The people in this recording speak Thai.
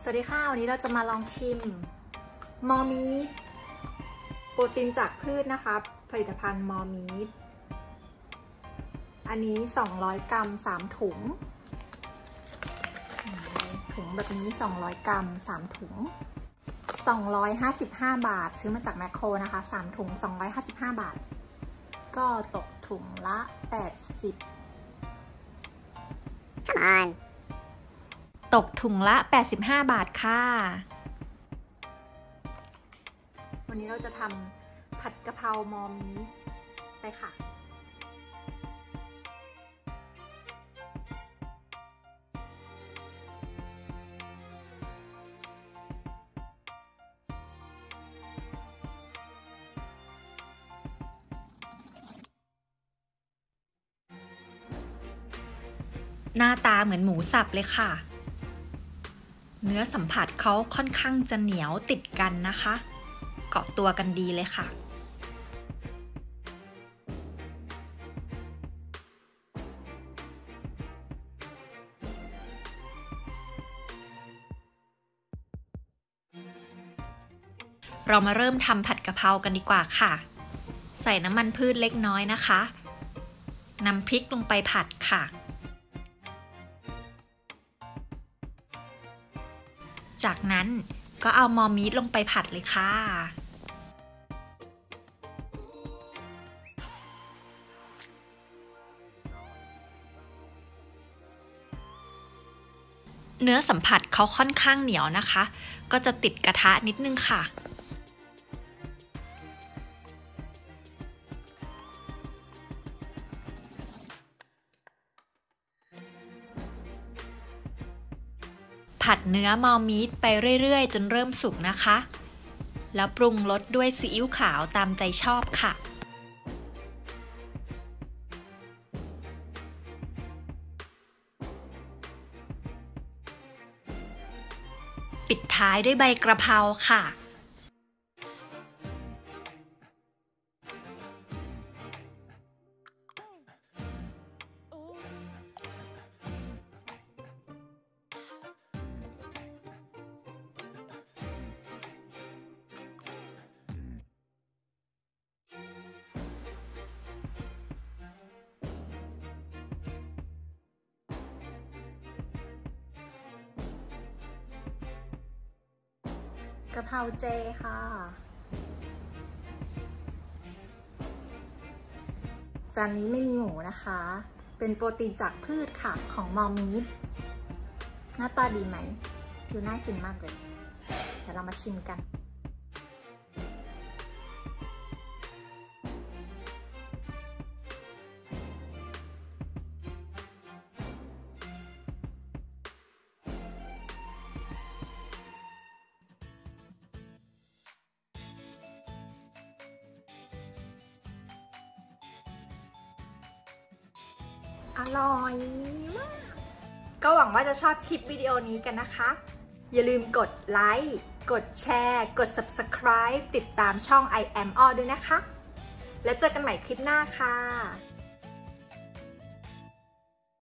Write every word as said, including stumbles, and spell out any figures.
สวัสดีค่ะวันนี้เราจะมาลองชิมมอมีทโปรตีนจากพืชนะคะผลิตภัณฑ์มอมีทอันนี้สองร้อยกรัมสามถุงถุงแบบนี้สองร้อยกรัมสามถุงสองร้อยห้าสิบห้าบาทซื้อมาจากแมคโครนะคะสามถุงสองร้อยห้าสิบห้าบาทก็ตกถุงละแปดสิบ Come on ตกถุงละแปดสิบห้าบาทค่ะวันนี้เราจะทำผัดกะเพรามอมีทไปค่ะหน้าตาเหมือนหมูสับเลยค่ะเนื้อสัมผัสเขาค่อนข้างจะเหนียวติดกันนะคะเกาะตัวกันดีเลยค่ะเรามาเริ่มทำผัดกะเพรากันดีกว่าค่ะใส่น้ำมันพืชเล็กน้อยนะคะนำพริกลงไปผัดค่ะจากนั้นก็เอามอมีทลงไปผัดเลยค่ะเนื้อสัมผัสเขาค่อนข้างเหนียวนะคะก็จะติดกระทะนิดนึงค่ะผัดเนื้อมอมีทไปเรื่อยๆจนเริ่มสุกนะคะแล้วปรุงรสด้วยซีอิ๊วขาวตามใจชอบค่ะปิดท้ายด้วยใบกระเพราค่ะกะเพราเจค่ะจานนี้ไม่มีหมูนะคะเป็นโปรตีนจากพืชค่ะของมอมีทหน้าตาดีไหมดูน่ากินมากเลยเดี๋ยวเรามาชิมกันอร่อยมากก็หวังว่าจะชอบคลิปวิดีโอนี้กันนะคะอย่าลืมกดไลค์กดแชร์กด ซับสไครบ์ ติดตามช่อง I am all ด้วยนะคะแล้วเจอกันใหม่คลิปหน้าค่ะ